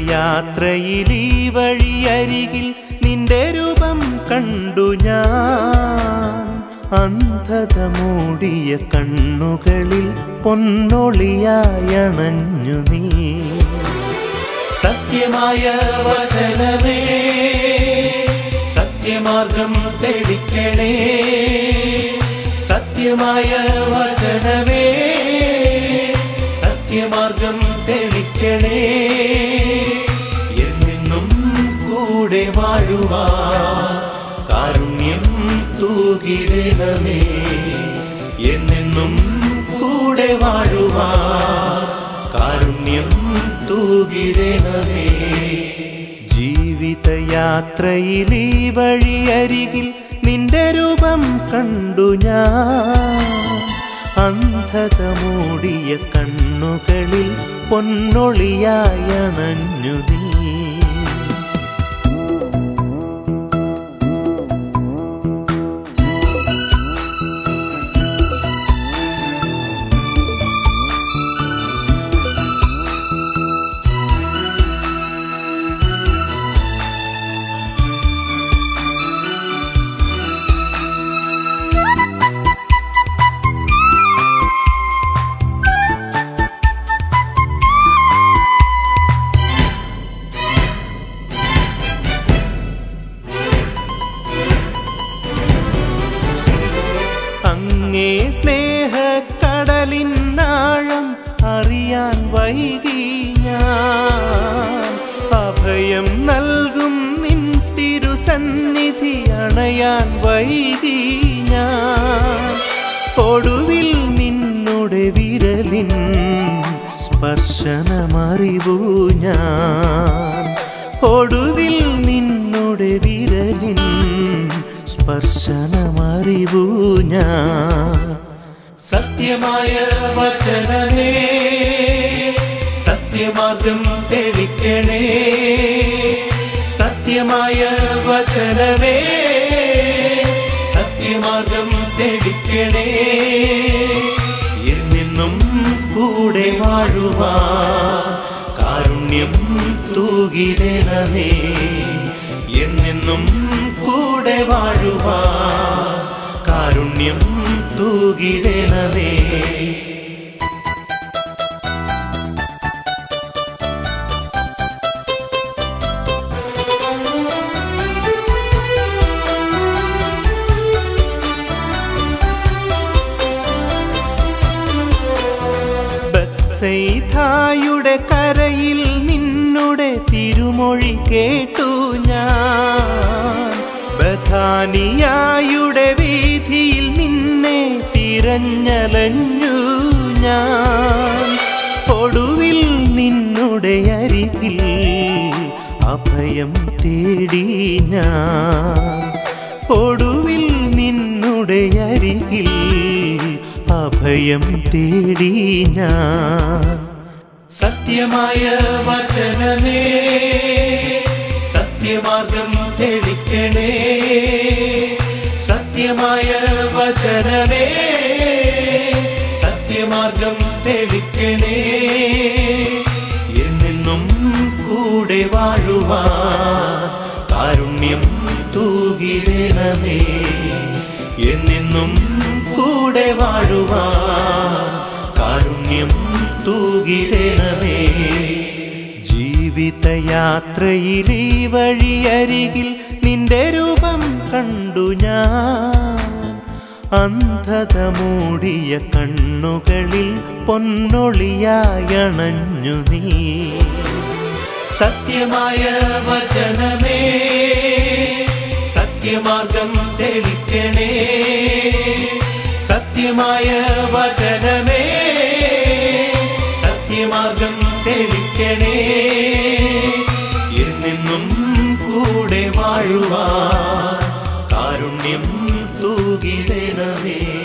ജീവിതയാത്രയിൽ ഈ വഴിയരികിൽ നിന്റെ രൂപം കണ്ടു ഞാൻ. അന്ധത മൂടിയ കണ്ണുകളിൽ പൊന്നൊളിയായണഞ്ഞു നീ. സത്യമായ വചനമേ സത്യമാർഗം തെളിക്കണേ. സത്യമായ വചനമേ സത്യമാർഗം തെളിക്കണേ. എന്നെന്നും കൂടെ വാഴുവാൻ കാരുണ്യം തൂകിടണമേ. എന്നെന്നും കൂടെ വാഴുവാൻ കാരുണ്യം തൂകിടണമേ. ജീവിതയാത്രയിൽ ഈ വഴിയരികിൽ നിന്റെ രൂപം കണ്ടു ഞാൻ. അന്ധത മൂടിയ കണ്ണുകളിൽ പൊന്നൊളിയായണഞ്ഞു നീ. അങ്ങേ സ്നേഹക്കടലിനാഴം അറിയാൻ വൈകി ഞാൻ. അഭയം നൽകും നിൻ തിരുസന്നിധി അണയാൻ വൈകി ഞാൻ. ഒടുവിൽ നിന്നുടെ വിരലിൻ സ്പർശനമറിവു ഞാൻ. ഒടുവിൽ നിന്നുടെ വിരലിൻ സ്പർശനമറിവു ഞാൻ. സത്യമായ വചനമേ സത്യമാർഗം തെളിക്കണേ. സത്യമായ വചനമേ സത്യമാർഗം തെളിക്കണേ. എന്നെന്നും കൂടെ വാഴുവാൻ കാരുണ്യം തൂകിടണമേ. എന്നെന്നും കൂടെ വാഴുവാൻ കാരുണ്യം തൂകിടണമേ. ബത്സയിഥായുടെ കരയിൽ നിന്നുടെ തിരുമൊഴി കേട്ടു ഞാൻ. ബഥാനിയായുടെ വീഥിയിൽ നിന്നെ തിരഞ്ഞലഞ്ഞു ഞാൻ. ഒടുവിൽ നിന്നുടെ അരികിൽ അഭയം തേടി ഞാൻ. ഒടുവിൽ നിന്നുടെ അരികിൽ അഭയം തേടി ഞാൻ. സത്യമായ വചനമേ സത്യമാർഗം തെളിക്കണേ. സത്യമായ വചനമേ സത്യമാർഗം തെളിക്കണേ. എന്നെന്നും കൂടെ വാഴുവാൻ കാരുണ്യം തൂകിടണമേ. എന്നെന്നും കൂടെ വാഴുവാൻ കാരുണ്യം തൂകിടണമേ. ജീവിതയാത്രയിൽ ഈ വഴിയരികിൽ നിന്റെ രൂപം കണ്ടു ഞാൻ. അന്ധത മൂടിയ കണ്ണുകളിൽ പൊന്നൊളിയായണഞ്ഞു നീ. സത്യമായ വചനമേ സത്യമാർഗം തെളിക്കണേ. സത്യമായ വചനമേ സത്യമാർഗം തെളിക്കണേ. എന്നെന്നും കൂടെ വാഴുവാൻ കാരുണ്യം തൂകിടണമേ.